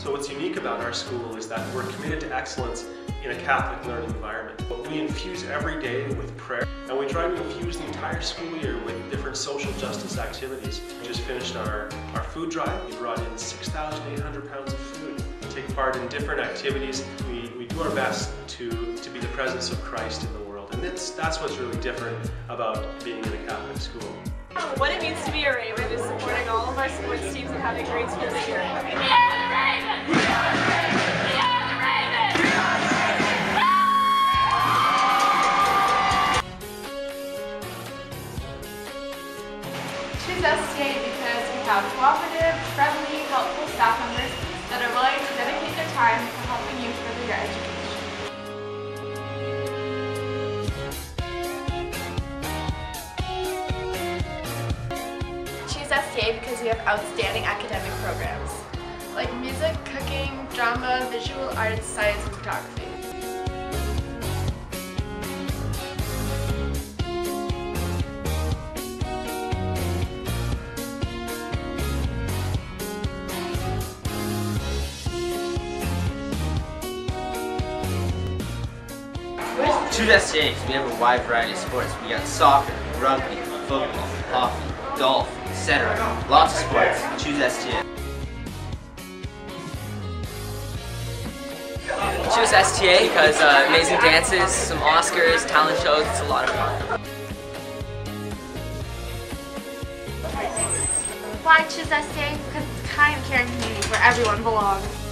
So what's unique about our school is that we're committed to excellence in a Catholic learning environment. We infuse every day with prayer, and we try to infuse the entire school year with different social justice activities. We just finished our food drive. We brought in 6,800 pounds of food. We take part in different activities. We do our best to be the presence of Christ in the world, and that's what's really different about being in a Catholic school. What it means to be a Raven is supporting all of our sports teams and having great school spirit. Choose STA because we have cooperative, friendly, helpful staff members that are willing to dedicate their time to helping you further your education. Choose STA because we have outstanding academic programs like music, cooking, drama, visual arts, science, and photography. Choose STA because we have a wide variety of sports. We got soccer, rugby, football, hockey, golf, etc. Lots of sports. Choose STA. Choose STA because amazing dances, some Oscars, talent shows, it's a lot of fun. Why choose STA? Because it's a kind, caring community where everyone belongs.